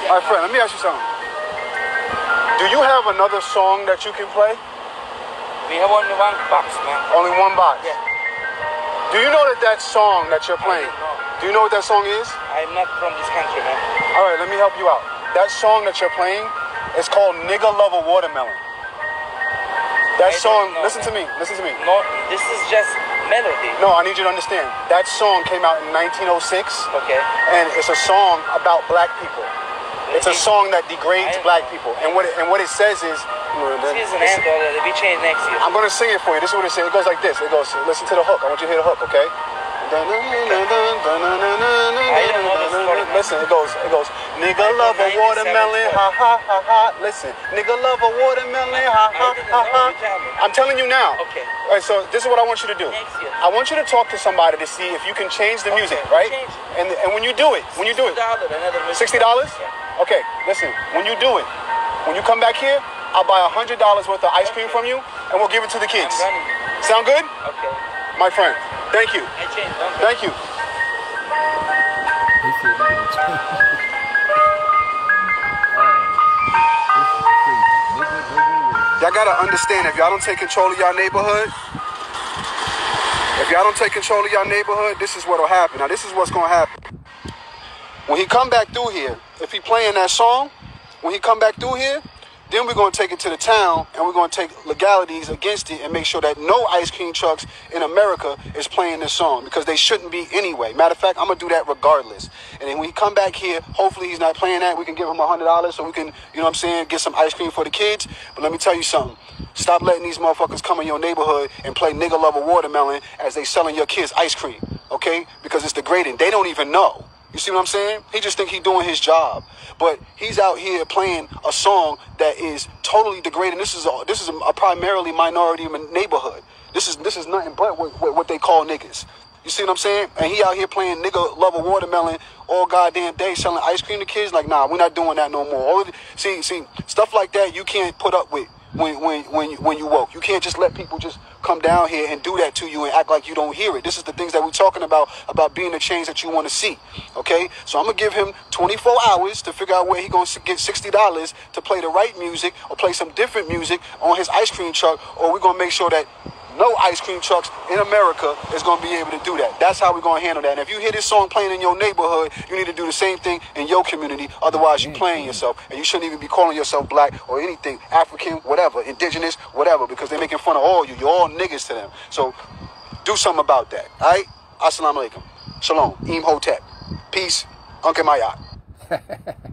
All right, friend, let me ask you something. Do you have another song that you can play? We have only one box, man. Only one box? Yeah. Do you know that song that you're playing? Do you know what that song is? I'm not from this country, man. All right, let me help you out. That song that you're playing is called Nigga Love a Watermelon. That song, listen to me. No, this is just melody. No, I need you to understand. That song came out in 1906. Okay. And it's a song about black people. It's a song that degrades black people. And what it says is... This is an end already. We change next year. I'm going to sing it for you. This is what it says. It goes like this. It goes, listen to the hook. I want you to hear the hook, okay? Listen, it goes, nigga love a watermelon, ha ha ha ha. Listen, nigga love a watermelon, ha ha ha ha. I'm telling you now. Okay. All right, so this is what I want you to do. Next year. I want you to talk to somebody to see if you can change the music, right? And when you do it, $60? Okay, listen, when you do it, when you come back here, I'll buy $100 worth of ice cream from you, and we'll give it to the kids. Sound good? Okay. My friend, thank you. I changed. Thank you. Y'all gotta understand, if y'all don't take control of y'all neighborhood, this is what'll happen. Now, this is what's gonna happen. When he come back through here, if he playing that song, when he come back through here, then we're going to take it to the town and we're going to take legalities against it and make sure that no ice cream trucks in America is playing this song, because they shouldn't be anyway. Matter of fact, I'm going to do that regardless. And then when he come back here, hopefully he's not playing that. We can give him $100 so we can, you know what I'm saying, get some ice cream for the kids. But let me tell you something. Stop letting these motherfuckers come in your neighborhood and play Nigga Love a Watermelon as they selling your kids ice cream, okay? Because it's degrading. They don't even know. You see what I'm saying? He just think he's doing his job, but he's out here playing a song that is totally degrading. This is a primarily minority neighborhood. This is nothing but what they call niggas. You see what I'm saying? And he out here playing Nigga Love a Watermelon all goddamn day, selling ice cream to kids. Like, nah, we're not doing that no more. See, stuff like that you can't put up with when you woke. You can't just let people just come down here and do that to you and act like you don't hear it. This is the things that we're talking about being the change that you want to see. Okay? So I'm going to give him 24 hours to figure out where he's going to get $60 to play the right music or play some different music on his ice cream truck, or we're going to make sure that no ice cream trucks in America is going to be able to do that. That's how we're going to handle that. And if you hear this song playing in your neighborhood, you need to do the same thing in your community. Otherwise, you're playing yourself. And you shouldn't even be calling yourself black or anything, African, whatever, indigenous, whatever, because they're making fun of all you. You're all niggas to them. So do something about that. All right? Assalamu alaikum. Shalom. Imhotep. Peace. Uncle Mayat.